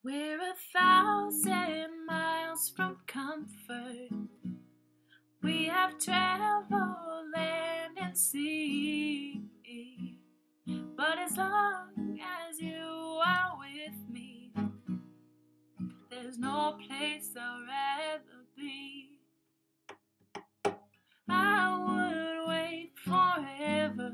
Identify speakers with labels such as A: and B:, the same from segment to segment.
A: We're 1,000 miles from comfort. We have traveled land and sea. But as long as you are with me, there's no place I'd rather be. I would wait forever,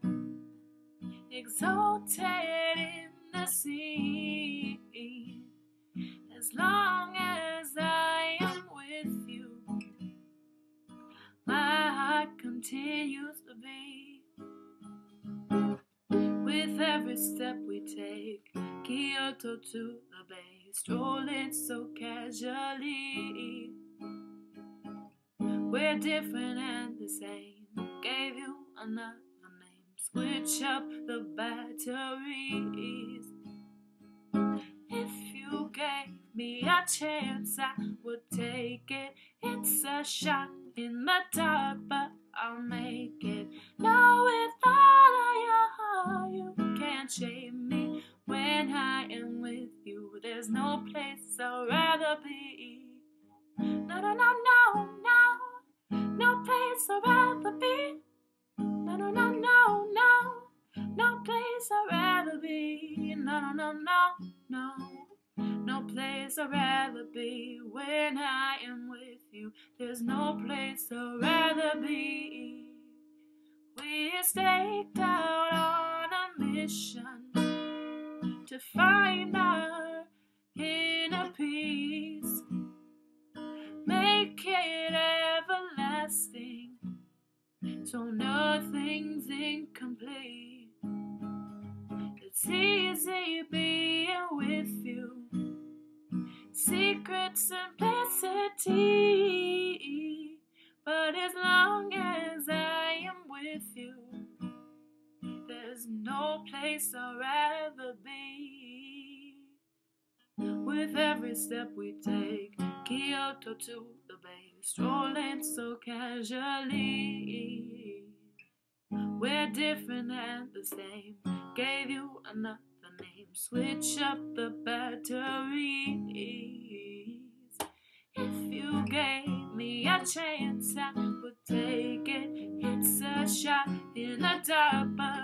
A: exalted in the sea. As long as I am with you, my heart continues to beat. With every step we take, Kyoto to the bay, strolling so casually. We're different and the same, gave you another name, switch up the batteries. If you gave me a chance, I would take it. It's a shot in the dark, but I'll make it. No, with all of your heart, you can't shame me. When I am with you, there's no place I'd rather be. No, no, no, no, no, no place I'd rather be. No, no, no, no, no, no place I'd rather be. No, no, no, no, no, no place I'd rather be. When I am with you, there's no place I'd rather be. We're staked out on a mission to find our inner peace, make it everlasting, so nothing's incomplete. It's easy being with you, secret simplicity. But as long as I am with you, there's no place I'd rather be. With every step we take, Kyoto to the bay, strolling so casually. We're different and the same, gave you another name, switch up the batteries. If you gave me a chance, I would take it. It's a shot in the dark, but